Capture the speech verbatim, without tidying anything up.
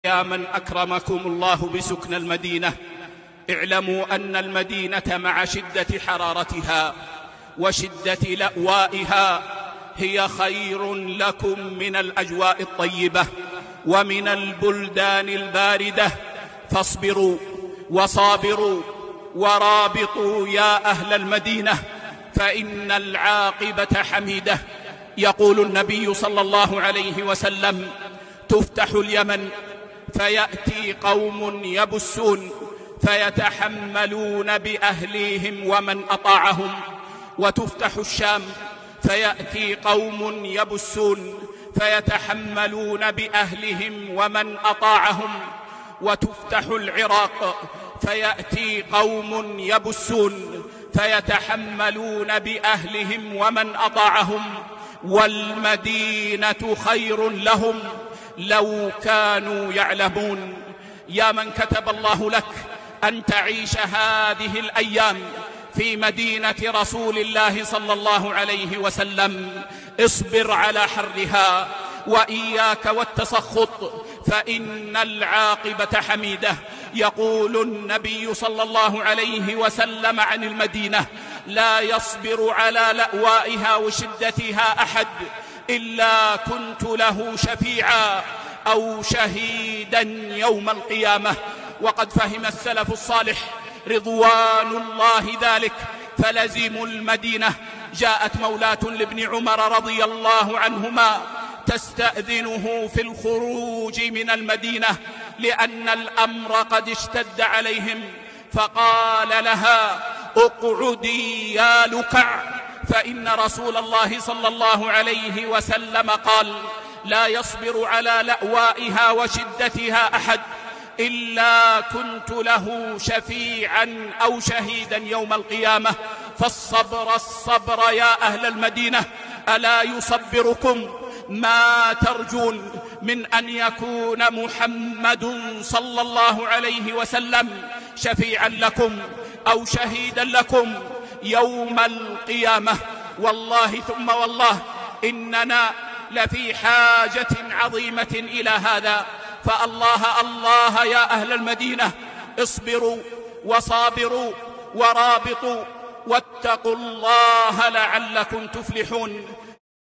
يا من أكرمكم الله بسكن المدينة، اعلموا أن المدينة مع شدة حرارتها وشدة لأوائها هي خير لكم من الأجواء الطيبة ومن البلدان الباردة، فاصبروا وصابروا ورابطوا يا أهل المدينة، فإن العاقبة حميدة. يقول النبي صلى الله عليه وسلم: تفتح اليمن فيأتي قوم يبسون فيتحملون بأهليهم ومن أطاعهم، وتفتح الشام فيأتي قوم يبسون فيتحملون بأهلهم ومن أطاعهم، وتفتح العراق فيأتي قوم يبسون فيتحملون بأهلهم ومن أطاعهم، والمدينة خير لهم لو كانوا يعلمون. يا من كتب الله لك أن تعيش هذه الأيام في مدينة رسول الله صلى الله عليه وسلم، اصبر على حرها وإياك والتسخط، فإن العاقبة حميدة. يقول النبي صلى الله عليه وسلم عن المدينة: لا يصبر على لأوائها وشدتها أحد إلا كنت له شفيعا أو شهيدا يوم القيامة. وقد فهم السلف الصالح رضوان الله ذلك فلزموا المدينة. جاءت مولاة لابن عمر رضي الله عنهما تستأذنه في الخروج من المدينة لأن الأمر قد اشتد عليهم، فقال لها: اقعدي يا لكع، فإن رسول الله صلى الله عليه وسلم قال: لا يصبر على لأوائها وشدتها أحد إلا كنت له شفيعا أو شهيدا يوم القيامة. فالصبر الصبر يا أهل المدينة، ألا يصبركم ما ترجون من أن يكون محمد صلى الله عليه وسلم شفيعا لكم أو شهيدا لكم يوم القيامة. والله ثم والله إننا لفي حاجة عظيمة إلى هذا، فالله الله يا أهل المدينة، اصبروا وصابروا ورابطوا واتقوا الله لعلكم تفلحون.